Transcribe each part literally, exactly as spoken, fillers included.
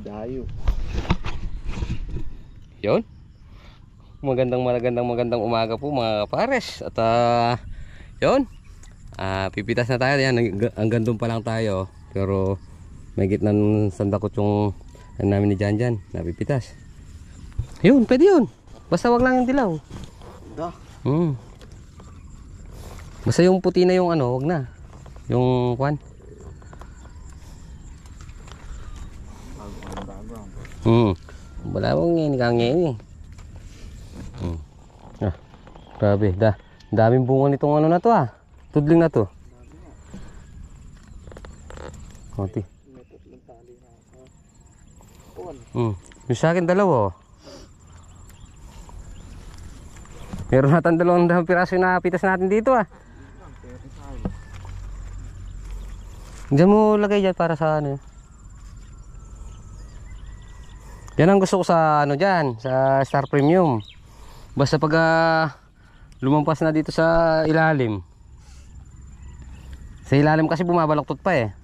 Dayo. Yun. Magandang magandang magandang umaga po mga kapares. At uh, yun. Uh, pipitas na tayo. Yan, hanggang doon pa lang tayo. Pero may gitnang sandakot yung ano namin ni Jan Jan. Napipitas. Yun, pwede yun. Basta wag lang yung dilaw. Da. Hmm. Basta yung puti na yung ano, wag na. Yung kwan. Hmm. Wala mong ngayon, kangyayin eh. Hmm. Ah, grabe, da. Daming bunga nitong ano na to ah. Tudling na to. Konti. Hmm. Yung sa akin dalawa oh. Meron natin dalawang dalawang piraso na pitas natin dito ah. Diyan mo lagay dyan para sa ano. Yan ang gusto ko sa ano dyan, sa Star Premium. Basta pag uh, lumampas na dito sa ilalim. Sa ilalim kasi bumabaloktot pa eh.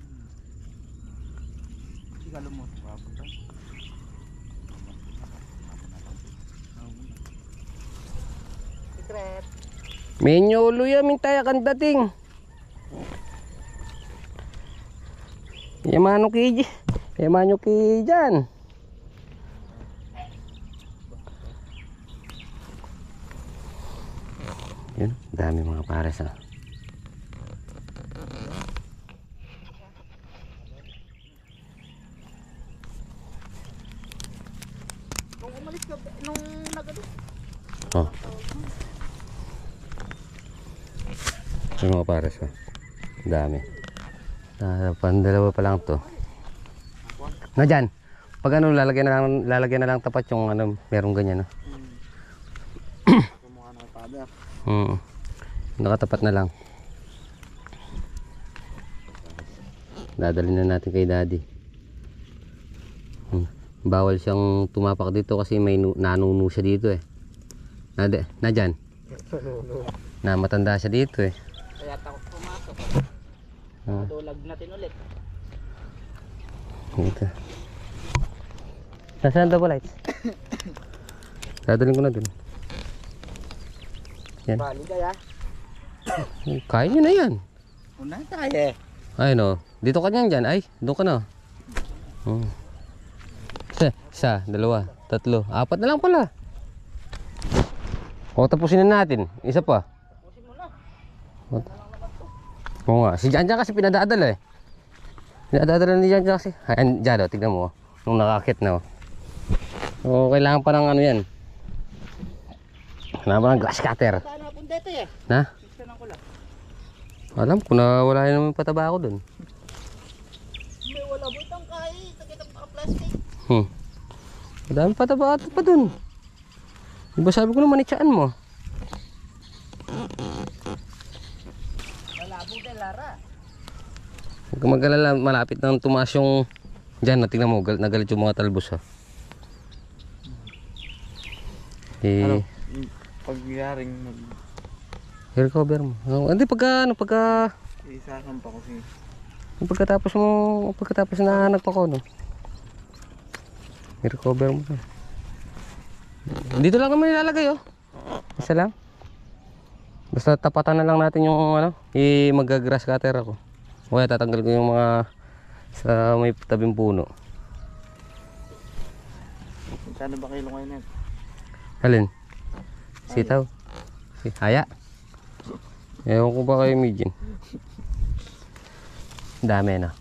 Secret. Menyolo ya mintaya kan dating. Yamano ki, yamano ki dyan. Yun, dami mga pares ah. Nung umalis ka, nung nagano. Oh. Yung mga pares ah. Dami. Ah, pandalawa pa lang to. Na dyan. Pag ano lalagyan na lang, lalagyan na lang tapat yung ano, merong ganyan no. Kumukha ng father. Hmm. Nakatapat na lang. Dadalhin na natin kay daddy. Hmm. Bawal siyang tumapak dito kasi may nanuno siya dito eh. Na, na dyan. Na matanda siya dito eh. Kaya takot pumasok. Ah. Tulag natin ulit. Ito. Nasaan double lights? Dadalhin ko na dun. Yan. Bali kaya. Kaya nyo na yan. Una tayo eh. Ay no. Dito ka niyan dyan. Ay, doon ka na. Hmm. Isa, isa, dalawa, tatlo, apat na lang pala. O tapusin na natin. Isa pa. Tapusin mo na. Oo nga. Si Jan Jan kasi pinadadala eh. Pinadadala ni Jan Jan kasi. Ayan, dyan o. Tignan mo. Nung nakakit na o. So, kailangan pa ng ano yan. Kailangan pa ng grass cutter. Saan napunta ito eh? Na? Gusto ng kula. Alam ko na wala na naman pataba ako dun. May wala mo itang kahi. Takita pa plastic. Hmm. Madami pataba ata pa dun. Diba sabi ko naman itsaan mo? Malabog na Lara. Huwag kang mag-alala, malapit nang tumaas yung dyan, natingnan mo, gal nagalit yung mga talbos ha. Eh, Ano? Pagyaring mag... i-recover mo. Oh, hindi, pagka, ano, pagka... Isasampa ko si... Pagkatapos mo, pagkatapos na nagpa ko, no? I-recover mo ka. Dito lang naman ilalagay, oh. Isa lang. Basta tapatan na lang natin yung, ano, i-mag-grass cutter ako. O kaya tatanggal ko yung mga sa may tabing puno. Kano ba kilo ngayon yan? Alin? Sitaw? Si Haya? Ewan ko ba kayo Mijin? Dami na.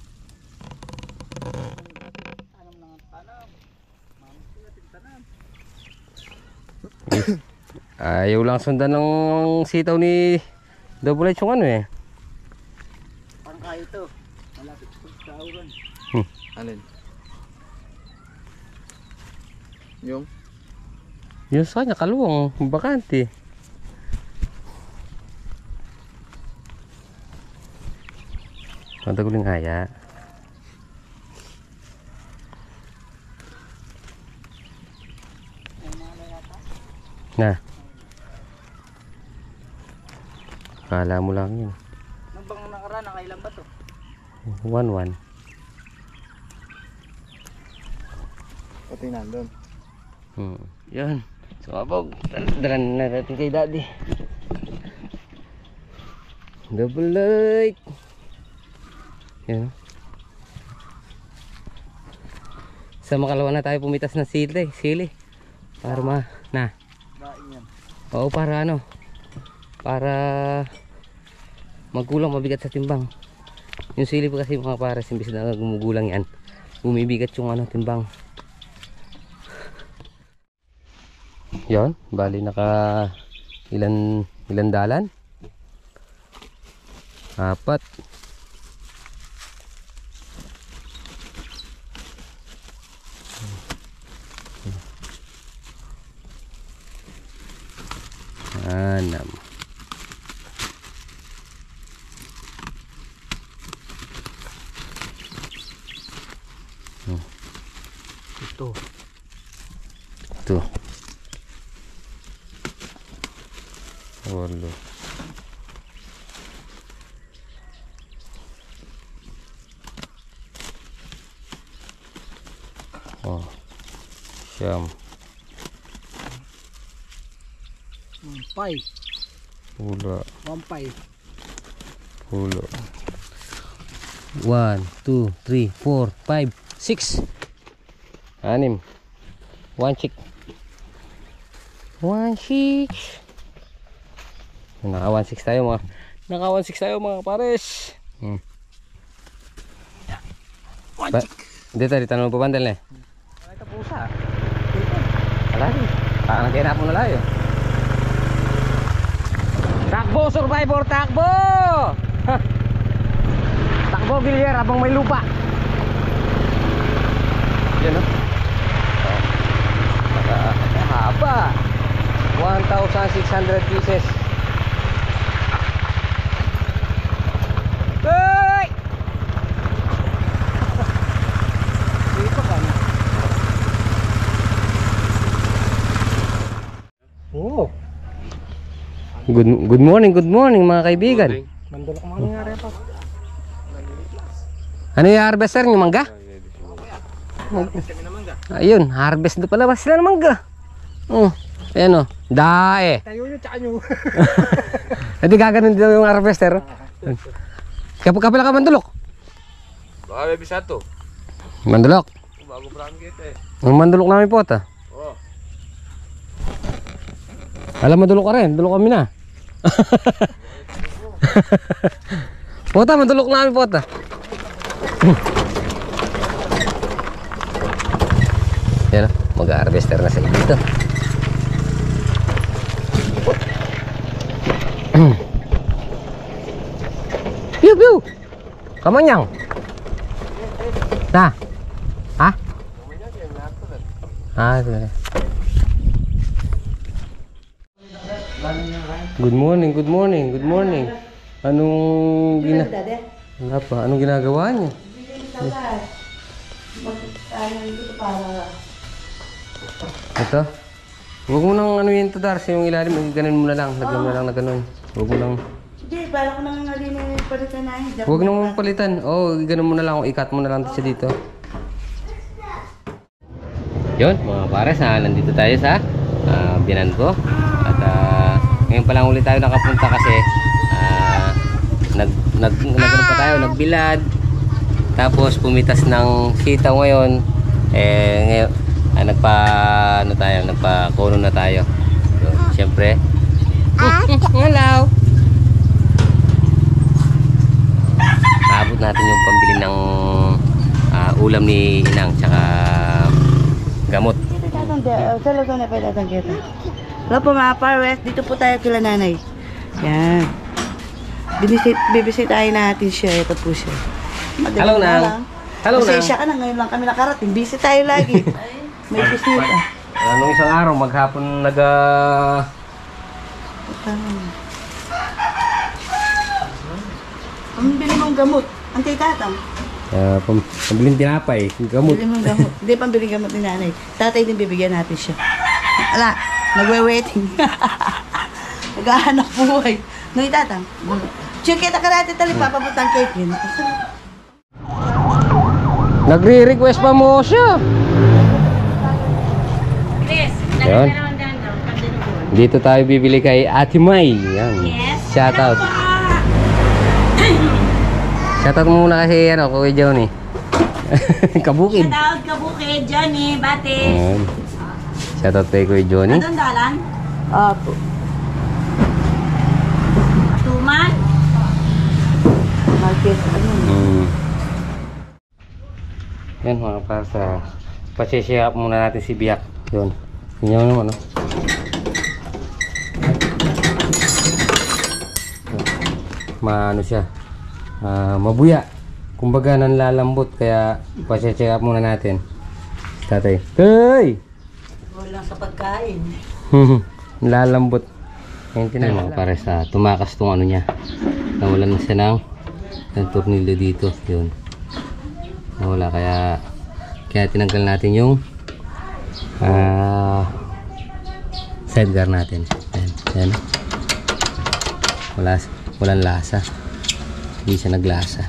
Tanam lang ang tanam. Mamus ko natin tanam. Ayaw lang sundan ng sitaw ni Double H yung ano eh. Parang kaya ito. Malapit sa uran. Hmm. Alin? Yung? Yung sa kanya kaluwang, bakante. Pantaguling Haya. Na. Kala mo lang yun. Nang bang nakaraan, nakailan ba to? One one. Pati nandun. Hmm. Yan. Sumabog. Dalan na natin kay daddy. Double light. Yan. Sa makalawa na tayo pumitas ng sili. Sili. Para ma... Na. Daing yan. Oo, para ano. Para... Magkulang, mabigat sa timbang. Yung sili po kasi mga pares, imbis na gumugulang yan. Bumibigat yung ano, timbang. Yon, bali naka ilan ilan dalan? Apat. Enam. Ito. Ito. Walo. Oh. Siyam. Mampay. Pula. Mampay. Pulo. One, two, three, four, five, six. Anim. One chick. One chick. Naka one six tayo mga. Naka one six tayo mga pares. Hmm. One Ba chick. dito, dito naman pabandal na eh. Ito pusa. Alagi. Parang nagkainap mo na layo. Takbo, survivor, takbo! Ha! Takbo, Gilier, habang may lupa. Yan o. Oh. Haba. one thousand six hundred pieces. Hey! Dito ka na. Oh. Good, good morning, good morning mga kaibigan. Mandulok mo nangyari pa. Ano yung harvester nyo, mangga? Ayun, harvest doon pala ba sila ng mangga? Oh, ayan o, dae. Tayo nyo, tsaka nyo. Hindi gaganon din yung harvester. Kapag kapila ka mandulok? Baka may bisa to. Mandulok. Bago parang kita eh. Ang mandulok namin po ta. Oo. Alam, mandulok ka rin, dulok kami na. Pota, mandulok namin po ta. Yan o, mag-harvester na sa dito. Piu piu. Kamanyang. Na. Ha? Ah, ito na. Good morning, good morning, good morning. Anong gina... Wala pa, anong ginagawa niyo? Ito? Huwag mo nang ano yun ito, Darcy, yung ilalim, ganin mo na lang, lagyan mo na lang na ganun. Huwag mo nang... Hindi, para ko nang nalina yung palitan na yun. Huwag nang palitan. Oo, oh, ganun mo na lang, ikat mo na lang siya dito. Yun, mga pares, ha, nandito tayo sa uh, Binango. At uh, ngayon pa lang ulit tayo nakapunta kasi uh, nag, nag, nag, pa tayo, nagbilad. Tapos pumitas ng sitaw ngayon. Eh, ngayon, ah, nagpa, ano tayo, nagpa kono na tayo. So, siyempre. Hello! Abot natin yung pambili ng uh, ulam ni Inang, tsaka gamot. Sa luto na pwede atang kita. Hello po mga parwes, dito po tayo kila nanay. Yan. Binisit, bibisitahin natin siya. Ito po siya. Madaling Hello, na Nang. lang. Hello, Nang. Pasensya ka na, ngayon lang kami nakarating. Busy tayo lagi. May bisita. Anong isang araw, maghapon nag... Uh, Ang bili mong gamot. Ang kay tatang. uh, pam, pambiling tinapay, gamot. Bili mong gamot. Hindi, pambili gamot ni nanay. Tatay din bibigyan natin siya. Ala, nagwe-waiting. Naghahanap buhay. Ngayon tatang. Chill kita ka natin tali, papabutang cake yun. Nagre-request pa mo siya. Yun. Dito tayo bibili kay Ate May. Yan. Shout out. Shout out muna kasi ano, Kuya Johnny. Kabukid. Shout out Kabukid, Johnny, Bate. Yan. Shout out kay Kuya Johnny. Anong dalan? Opo. Tuman? Market, ano? Hmm. Yan mga para sa pasisiyap muna natin si Biak. Yun. Yan naman, no? Maano siya. Uh, mabuya. Kumbaga nanlalambot kaya pasisiyap muna natin. Tatay. Hey! Wala sa pagkain. Lalambot. Ngayon tinala mga para sa tumakas tong ano niya. Nawalan na siya ng, ng tornilyo dito. Yun. Nawala kaya kaya tinanggal natin yung uh, sidecar natin. Ayan. Ayan. Wala, walang lasa. Hindi siya naglasa.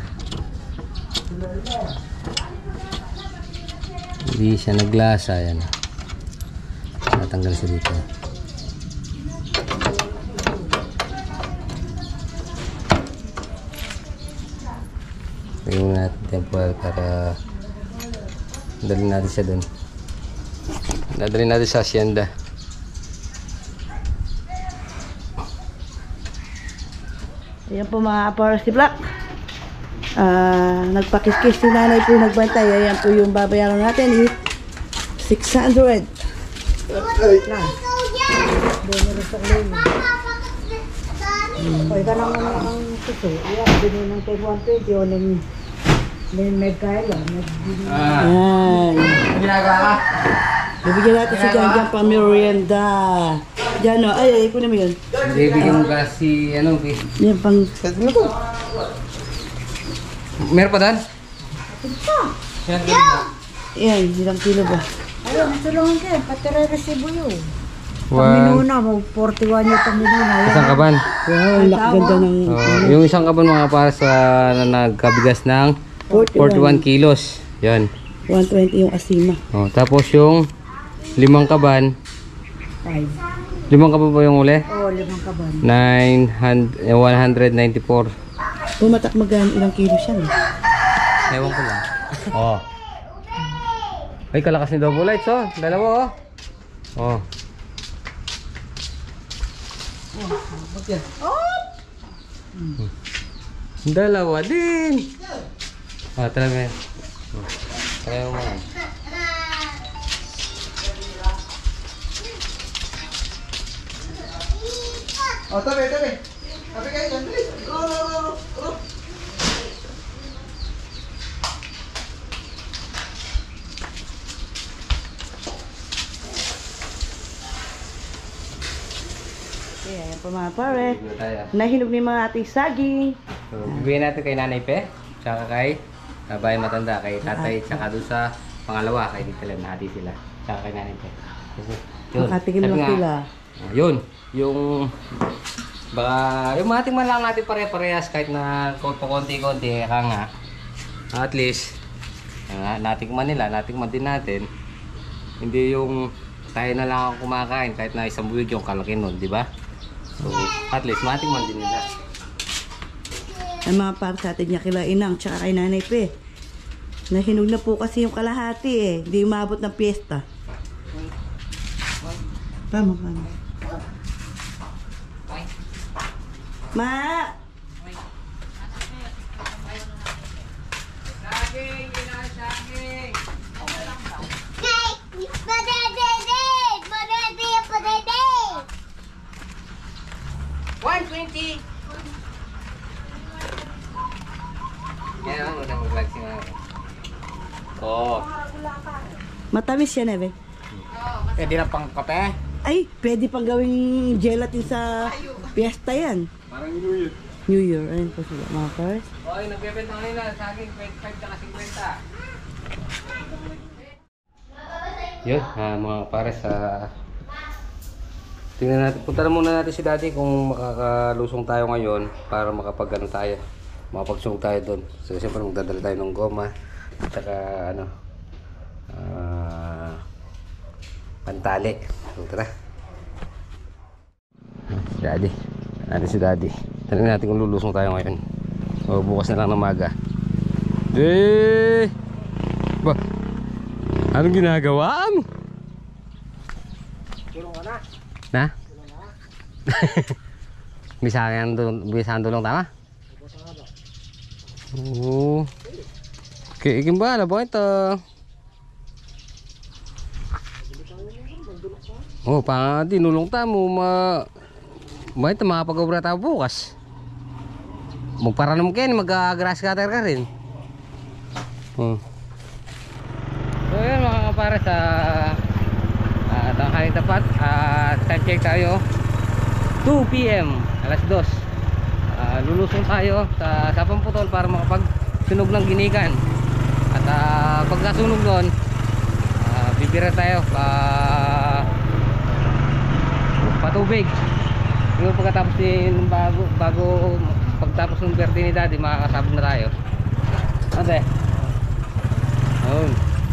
Hindi siya naglasa. Ayan. Natanggal siya dito. Tingnan muna natin temporal para dalhin natin siya dun. Dadalhin natin sa hacienda. Ayan po mga Paros si Black. Ah, nagpakiskis si nanay po nagbantay. Ayan po yung babayaran natin is six hundred. Lang. Doon na sa ulo. Pwede ka lang naman ang suso. Ayan, binili ng take one twenty o ng may kaila. Ayan. Ginagawa ka? Bibigyan natin si Jan Jan pang merienda. Jan, oh. Ay, ay, kunin mo yun. Bibigyan mo kasi ano, eh. Yan pang... Meron pa dan? Yan, ilang kilo ba? Ayun, tulungan kayo. Pati rin resibo yun. One. Paminuna mo, forty-one yung paminuna. Isang kaban. Wow, ganda ng... Oh, yung isang kaban mga para sa na nagkabigas ng forty-one kilos. Yan. one twenty yung asima. Oh, tapos yung limang kaban. Five. Limang kaban ba yung uli? Oo, limang kaban. nine hundred, one hundred ninety-four. Pumatak magkano ilang kilo siya. No? Ewan ko lang. Oh. Ay, kalakas ni Double Lights, oh. Dalawa, oh. Oh. Hmm. Dalawa din. Ah, talaga yan. Oh. Try mo man. Oh, tabi, tabi. Tabi kayo dyan, bilis. Go, go, go, go. Okay, ayan po mga pare. Dito tayo. Nahinog ni mga ating saging. So, bibigyan natin kay Nanay Pe, tsaka kay uh, Bayan Matanda, kay Tatay, tsaka doon sa pangalawa, kay Dito Lem, nahati sila. Tsaka kay Nanay Pe. Kasi, yun, Makatikim sabi lang nga, sila. uh, yun, yung baka, yung mating man lang natin pare-parehas kahit na konti-konti, kaya nga, at least, uh, natikman nila, natikman din natin, hindi yung tayo na lang ang kumakain kahit na isang buwig yung kalaki nun, di ba? So, at least matikman din nila. Ang mga para sa atin niya kila Inang tsaka kay Nanay Pe. Nahinog na po kasi yung kalahati eh. Hindi umabot ng piyesta. Tama ka na. Ma! one twenty. Yan ang unang mag-vlog si Mama. Oo. Matamis yan, Eve. Pwede na pang kape. Ay, pwede pang gawing gelatin sa piyesta yan. Parang New Year. New Year. Ayun po sila, mga cars. Oy, nagbebenta kanina sa akin twenty-five tsaka fifty. Yun, ah, mga pare sa tingnan natin, punta na muna natin si Daddy kung makakalusong tayo ngayon para makapag-ano tayo, makapagsong tayo doon. So siyempre magdadala tayo ng goma at saka ano, ah, pantali. Tara. Si Daddy. Ano si Daddy? Tanungin natin kung lulusong tayo ngayon. O bukas na lang ng maga. Eh! Ba? Anong ginagawa mo? Tulong ka na. Na? Bisahan tulong, bisahan tulong tama? Oo. Okay, ikin ba? Labo ito. Oh, pa dinulong ta mo ma May ito makapag-obra tayo bukas. Magpara naman kayo, mag-grass cutter ka rin. Hmm. So yun mga kapara sa uh, tanghali tapat. At uh, time check tayo two P M alas dos. uh, Lulusong tayo sa Sapang Putol para makapagsunog ng ginikan. At uh, pagkasunog doon, uh, bibira tayo uh, patubig. Yung pagkatapos din bago bago pagtapos ng birthday ni Daddy, makakasabog na tayo. Ate. Oh.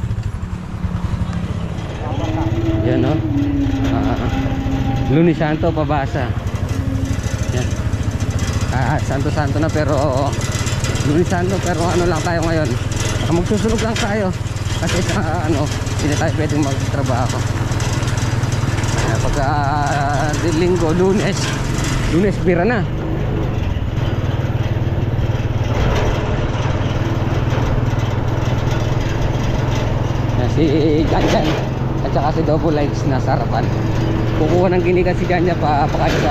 Yan no. Uh, Lunes Santo pabasa. Yan. Ah, Santo Santo na pero Lunes Santo pero ano lang tayo ngayon. Ah, magsusunog lang tayo kasi sa uh, ano, hindi tayo pwedeng magtrabaho. Pagka uh, linggo, lunes lunes bira na. Yan, si Janjan at saka si Double Lights na sarapan. Kukuha ng ginigan si Janja pa pakain sa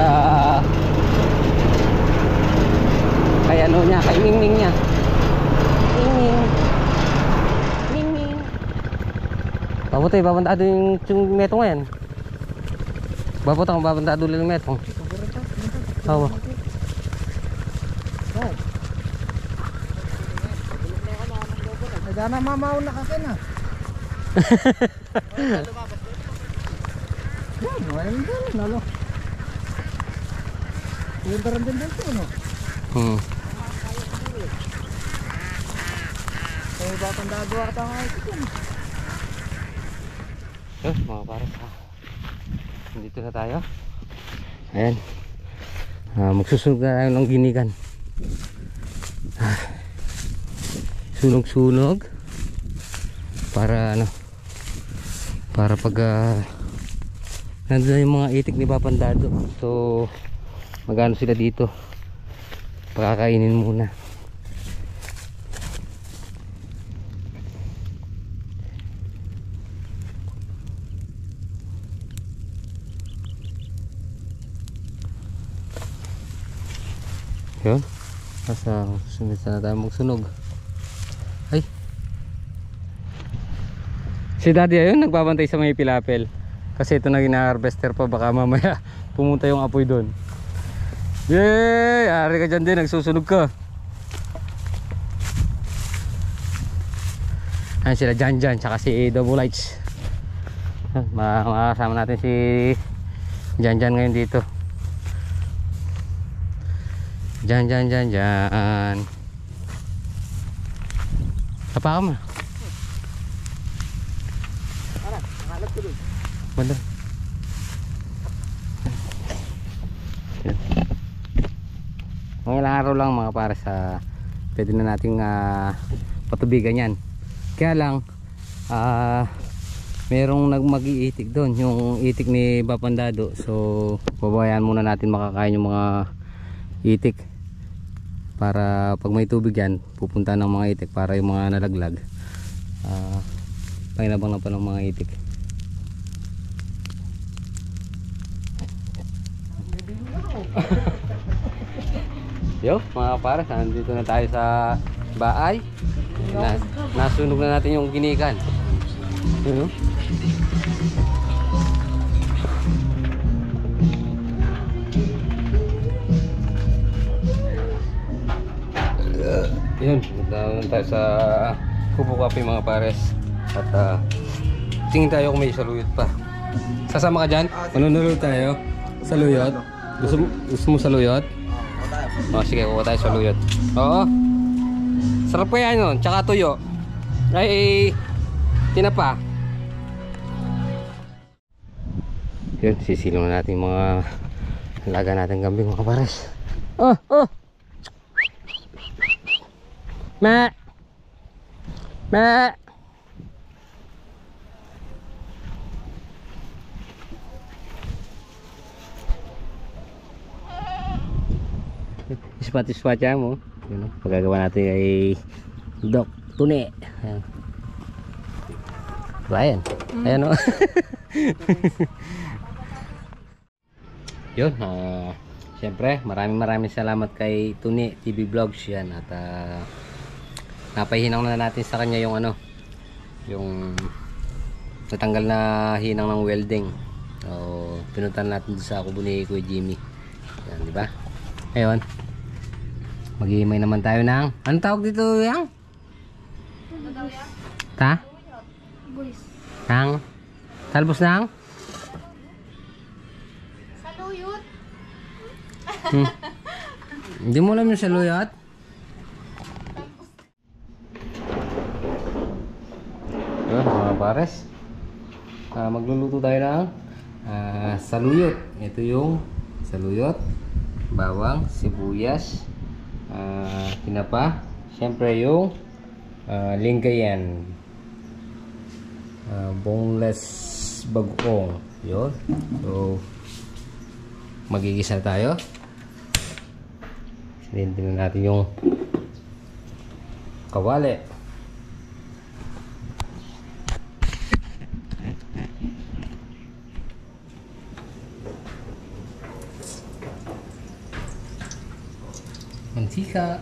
kay ano niya, kay Mingming niya. Mingming Mingming Babutay, babantado yung, yung meto ngayon. Babutang, babantado lang yung meto. Oo. Sana mamaw na kakin ah. Yan, walang din, lalo. Yung taran din dito, no? Hmm. Kaya batang dagawa ka tayo ngayon ito. So, mga pares ha. Dito na tayo. Ayan. Ah, magsusunog na tayo ng ginigan. Ah. Sunog-sunog. Para ano. Para pag uh, nandun na yung mga itik ni Papandado. So, magano sila dito. Pakakainin muna. Yun. Nasa susunod na tayo magsunog. Ay. Si Daddy ayun nagbabantay sa may pilapel. Kasi ito na gina-harvester pa, baka mamaya pumunta yung apoy doon. Yay! Ari ka dyan din, nagsusunog ka. Ayan sila Janjan, tsaka si Double Lights. Makakasama natin si Janjan ngayon dito. Janjan, Janjan. Apa ka mo? Ara, nakalat ko doon. Banda. Mga ilang araw lang mga para sa pwede na nating uh, patubigan yan. Kaya lang uh, merong nagmag-iitik doon, yung itik ni Papandado. So babayan muna natin makakain yung mga itik para pag may tubig yan pupunta ng mga itik para yung mga nalaglag uh, pakinabang na pa ng mga itik. Yo mga pares, nandito na tayo sa bahay. Nas nasunog na natin yung ginikan. Yun, no? Yun, doon tayo sa Kubo Cafe mga pares. At uh, tingin tayo kung may saluyot pa. Sasama ka dyan? Manunulog tayo? Saluyot? Gusto, gusto mo saluyot? Oh, sige, kuha tayo saluyot. Oo. Sarap kaya yun, tsaka tuyo. Ay, tinapa. Yun, sisilong natin yung mga alaga natin kambing mga pares. Oh, oh! Ma! Ma! Ispat-ispat siya mo. Yun, no? Pagkagawa natin ay Doc Tune. Ayan. Ayan. Ayan o. Yun. Uh, Siyempre, maraming maraming salamat kay Tune T V Vlogs yan. At uh, napahinang na natin sa kanya yung ano, yung natanggal na hinang ng welding. So, pinuntan natin sa kubo ni Kuya Jimmy. Yan, di ba? Ayun. Maghihimay naman tayo ng ano tawag dito yang? Ta? Ang talbos ng? Saluyot. Hmm. Hindi mo alam yung saluyot? Yun mga pares, uh, magluluto tayo ng uh, saluyot. Ito yung saluyot, bawang, sibuyas, uh, tinapa, syempre yung uh, lingayen, uh, boneless bagoong. Yun. So magigisa tayo. Silindin na natin yung kawali. Mantika.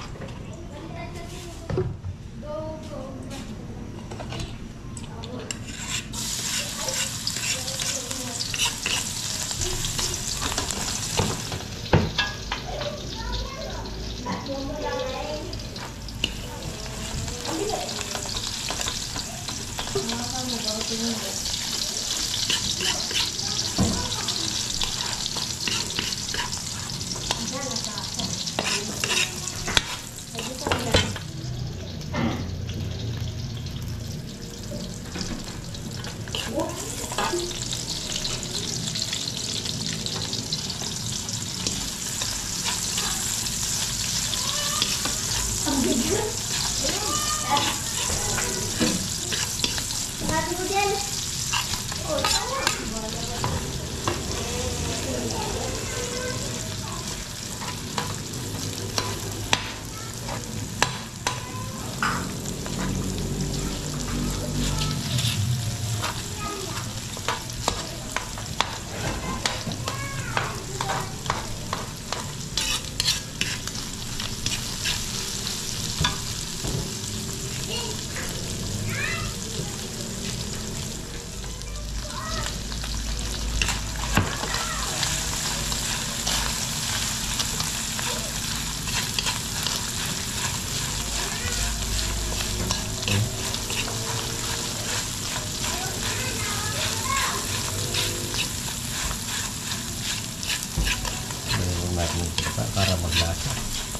Para maglasa.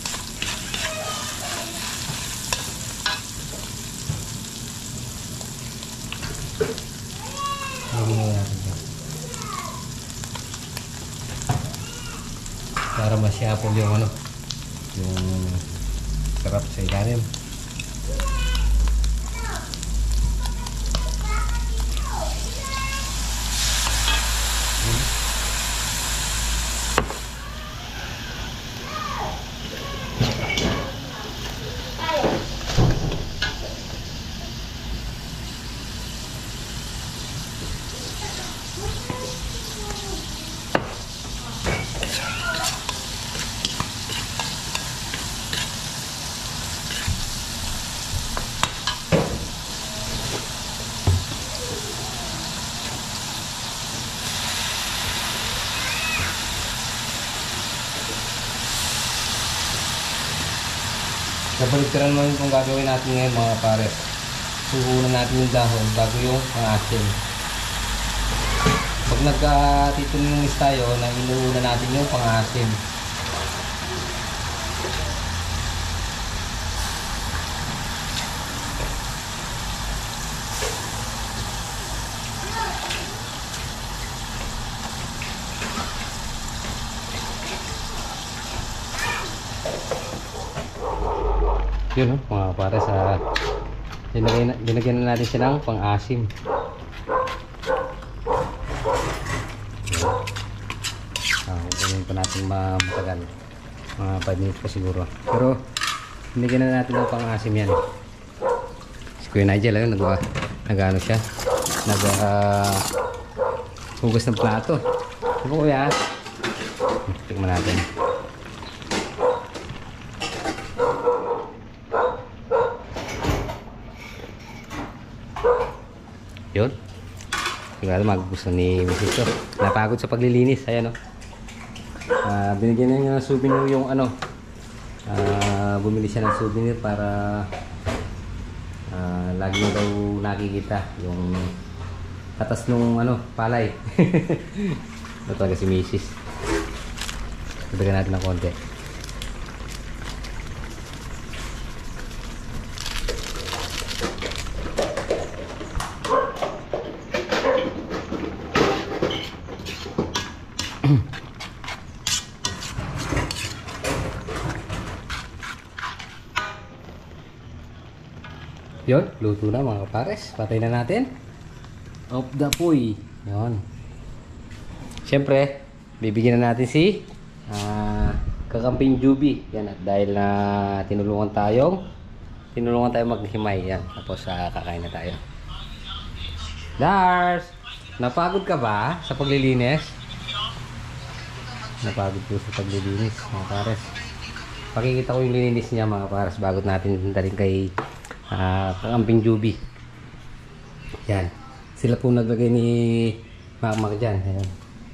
Para masyapol yung ano, yung sarap sa ilalim. Nabaligtaran mo yung kung gagawin natin ngayon mga pares. Suhunan natin yung dahon bago yung pangasin. Pag nagkatituloy tayo, na inuuna natin yung pangasin. Yun oh, mga kapare, sa dinagyan, dinagyan na natin siya ng pang-asim. Ah, huwag pa natin matagal. Mga five minutes pa siguro. Pero dinagyan na natin ng pang-asim yan. Si Kuya Nigel, ayun, nag, nag-ano siya. Nag uh, hugas ng plato. Ito po kuya. Tignan natin. Yun. Sigurado magugustuhan ni Missus to. Napagod sa paglilinis. Ayan o. Uh, binigyan na niya ng souvenir yung ano. Uh, bumili siya ng souvenir para uh, lagi na daw nakikita yung katas nung ano, palay. Ito talaga si Missus Ibigyan natin ng konti. Yun, luto na mga kapares. Patay na natin. Of the puy. Yun. Siyempre, bibigyan na natin si uh, Kakamping Juby. Yan, at dahil na tinulungan tayong tinulungan tayong maghimay. Yan, tapos uh, kakain na tayo. Lars, napagod ka ba sa paglilinis? Napagod po sa paglilinis mga kapares. Pakikita ko yung lininis niya mga kapares bago natin dalhin kay Uh, Kakamping Juby. Yan. Sila po naglagay ni Makmak dyan. Ayan.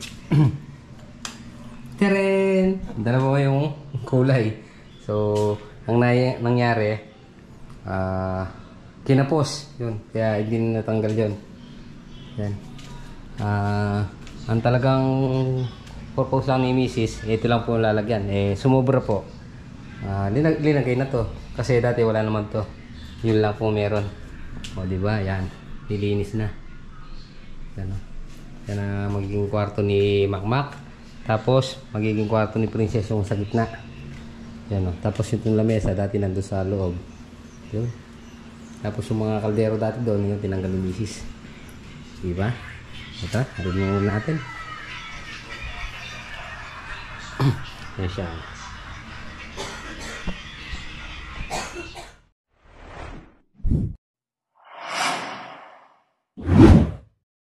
Teren! Dalawa yung kulay. So, ang nay nangyari, uh, kinapos. Yun. Kaya hindi natanggal yun. Yan. Uh, ang talagang purpose lang ni Missus, ito lang po lalagyan. Eh, sumobra po. Uh, linag linagay na to. Kasi dati wala naman to. Yun lang po meron. O diba? Yan. Nilinis na. Yan o. Yan ang magiging kwarto ni Makmak. Tapos magiging kwarto ni Princess yung sa gitna. Yan o. Tapos yung lamesa dati nandun sa loob. Yun. Tapos yung mga kaldero dati doon yung tinanggal ni Missus Diba? Ito. Harin mo natin. Yan siya.